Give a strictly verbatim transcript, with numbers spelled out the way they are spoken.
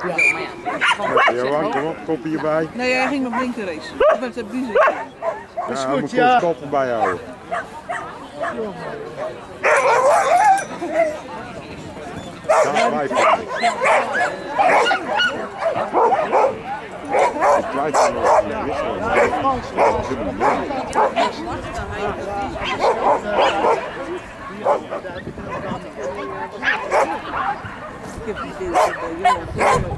Ja. Johan, kom op, kopje hierbij. Nee, hij ging met Blinken racen. Ik ben te busy. Dat is goed, ja. Moet koppen bij jou. Daar blijf je. Het blijft er nog niet wisselen. Dat is helemaal Ik heb die